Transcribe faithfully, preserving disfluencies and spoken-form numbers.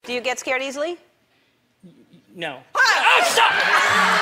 Do you get scared easily? No. Oh, stop!